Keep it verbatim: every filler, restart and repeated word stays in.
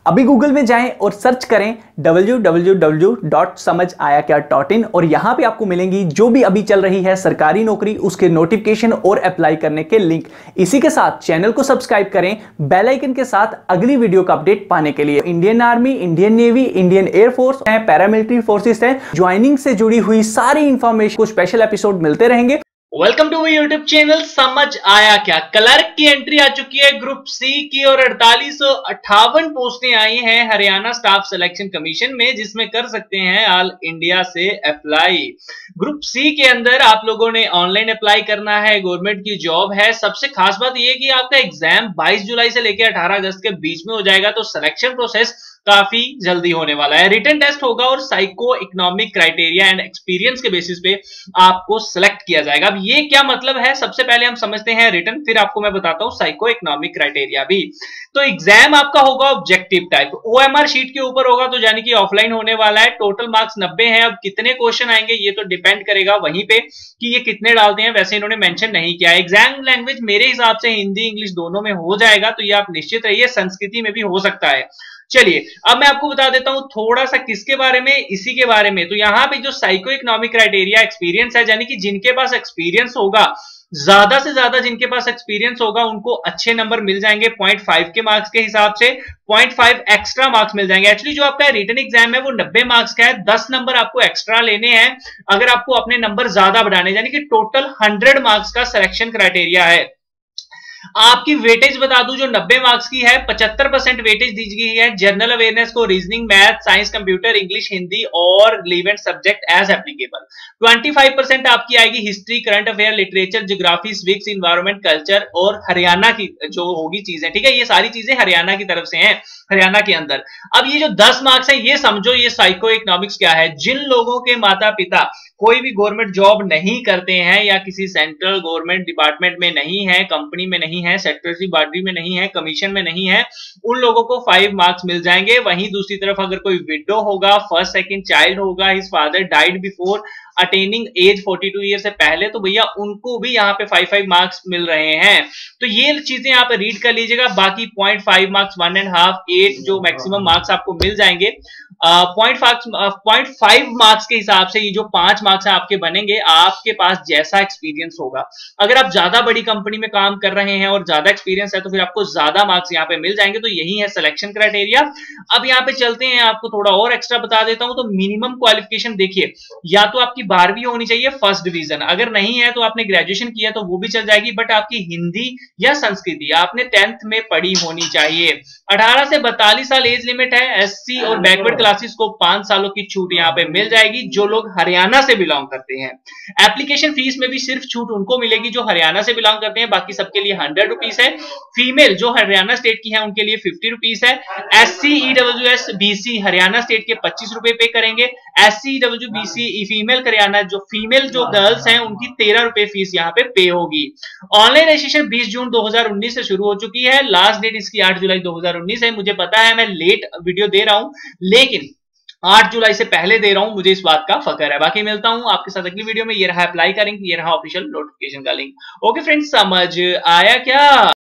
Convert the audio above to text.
अभी गूगल में जाएं और सर्च करें डब्ल्यू डब्ल्यू डब्ल्यू डॉट समझ आया क्या डॉट इन और यहां पे आपको मिलेंगी जो भी अभी चल रही है सरकारी नौकरी, उसके नोटिफिकेशन और अप्लाई करने के लिंक। इसी के साथ चैनल को सब्सक्राइब करें बेल आइकन के साथ अगली वीडियो का अपडेट पाने के लिए। Indian army, Indian navy, Indian air force है, पैरामिलिट्री फोर्सेस है, ज्वाइनिंग से जुड़ी हुई सारी इंफॉर्मेशन को स्पेशल एपिसोड मिलते रहेंगे। वेलकम टू यूट्यूब चैनल समझ आया क्या। क्लर्क की एंट्री आ चुकी है ग्रुप सी की और अड़तालीस सौ अट्ठावन पोस्टें आई हैं हरियाणा स्टाफ सिलेक्शन कमीशन में, जिसमें कर सकते हैं ऑल इंडिया से अप्लाई। ग्रुप सी के अंदर आप लोगों ने ऑनलाइन अप्लाई करना है, गवर्नमेंट की जॉब है। सबसे खास बात यह कि आपका एग्जाम बाईस जुलाई से लेकर अठारह अगस्त के बीच में हो जाएगा, तो सिलेक्शन प्रोसेस काफी जल्दी होने वाला है। रिटन टेस्ट होगा और socio economic criteria and experience के बेसिस पे आपको सिलेक्ट किया जाएगा। अब ये क्या मतलब है, सबसे पहले हम समझते हैं रिटन, फिर आपको मैं बताता हूं साइको इकोनॉमिक क्राइटेरिया भी। तो एग्जाम आपका होगा ऑब्जेक्टिव टाइप, ओएमआर शीट के ऊपर होगा, तो यानी कि ऑफलाइन होने वाला है। टोटल मार्क्स नब्बे हैं। अब कितने क्वेश्चन आएंगे ये तो डिपेंड करेगा वहीं पे कि ये कितने डालते हैं, वैसे इन्होंने मेंशन नहीं किया। एग्जाम लैंग्वेज मेरे हिसाब से हिंदी इंग्लिश दोनों में हो जाएगा, तो ये आप निश्चित रहिए। संस्कृति में भी हो सकता है। चलिए अब मैं आपको बता देता हूं थोड़ा सा किसके बारे में, इसी के बारे में। तो यहां पे जो साइको इकोनॉमिक क्राइटेरिया एक्सपीरियंस है, यानी कि जिनके पास एक्सपीरियंस होगा, ज्यादा से ज्यादा जिनके पास एक्सपीरियंस होगा उनको अच्छे नंबर मिल जाएंगे। पॉइंट फाइव के मार्क्स के हिसाब से पॉइंट फाइव एक्स्ट्रा मार्क्स मिल जाएंगे। एक्चुअली जो आपका रिटन एग्जाम है वो नब्बे मार्क्स का है, दस नंबर आपको एक्स्ट्रा लेने हैं अगर आपको अपने नंबर ज्यादा बढ़ाने, यानी कि टोटल हंड्रेड मार्क्स का सिलेक्शन क्राइटेरिया है। आपकी वेटेज बता दूं जो नब्बे मार्क्स की है, पचहत्तर परसेंट वेटेज दी गई है जनरल अवेयरनेस को, reasoning, math, science, computer, English, Hindi और रिलेवेंट सब्जेक्ट एज एप्लीकेबल। पच्चीस परसेंट आपकी आएगी history, current affair, literature, geography, civics, environment, culture और हरियाणा की जो होगी चीजें। ठीक है, ये सारी चीजें हरियाणा की तरफ से हैं, हरियाणा के अंदर। अब ये जो दस मार्क्स है, ये समझो ये साइको इकोनॉमिक्स क्या है। जिन लोगों के माता पिता कोई भी गवर्नमेंट जॉब नहीं करते हैं या किसी सेंट्रल गवर्नमेंट डिपार्टमेंट में नहीं है, कंपनी में नहीं है, सेक्रेटरी बॉडी में नहीं है, कमीशन में नहीं है, उन लोगों को फाइव मार्क्स मिल जाएंगे। वहीं दूसरी तरफ अगर कोई विडो होगा, फर्स्ट सेकंड चाइल्ड होगा, his father died before attaining age बयालीस ईयर से पहले, तो भैया उनको भी यहाँ पे फाइव फाइव मार्क्स मिल रहे हैं। तो ये चीजें यहाँ पे रीड कर लीजिएगा। बाकी point five marks, one and half, eight जो मैक्सिमम मार्क्स आपको मिल जाएंगे। पॉइंट पॉइंट फाइव मार्क्स के हिसाब से ये जो पांच मार्क्स है आपके बनेंगे आपके पास जैसा एक्सपीरियंस होगा। अगर आप ज्यादा बड़ी कंपनी में काम कर रहे हैं और ज्यादा एक्सपीरियंस है तो फिर आपको ज्यादा मार्क्स यहाँ पे मिल जाएंगे। तो यही है सिलेक्शन क्राइटेरिया। अब यहाँ पे चलते हैं, आपको थोड़ा और एक्स्ट्रा बता देता हूं। तो मिनिमम क्वालिफिकेशन देखिए, या तो आपकी बारहवीं होनी चाहिए फर्स्ट डिवीजन, अगर नहीं है तो आपने ग्रेजुएशन किया तो वो भी चल जाएगी, बट आपकी हिंदी या संस्कृति आपने टेंथ में पढ़ी होनी चाहिए। अठारह से बयालीस साल एज लिमिट है। एससी और बैकवर्ड क्लासेस को पांच सालों की छूट यहां पे मिल जाएगी जो लोग हरियाणा से बिलोंग करते हैं। एप्लीकेशन फीस में भी सिर्फ छूट उनको मिलेगी जो हरियाणा से बिलोंग करते हैं, बाकी सबके लिए हंड्रेड रुपीज है। फीमेल जो हरियाणा स्टेट की है उनके लिए फिफ्टी रुपीज है। SC EWS BC Haryana state के पच्चीस रुपए पे करेंगे। SC EW BC female Haryana जो फीमेल जो गर्ल्स हैं उनकी तेरह रुपए फीस यहाँ पे पे होगी। ऑनलाइन रजिस्ट्रेशन बीस जून दो हजार उन्नीस से शुरू हो चुकी है, लास्ट डेट इसकी आठ जुलाई दो हजार उन्नीस है। मुझे पता है मैं लेट वीडियो दे रहा हूं, लेकिन आठ जुलाई से पहले दे रहा हूं, मुझे इस बात का फकर है। बाकी मिलता हूं आपके साथ अगली वीडियो में। ये रहा अप्लाई करेंगे, ये रहा ऑफिशियल नोटिफिकेशन का लिंक। ओके फ्रेंड्स, समझ आया क्या।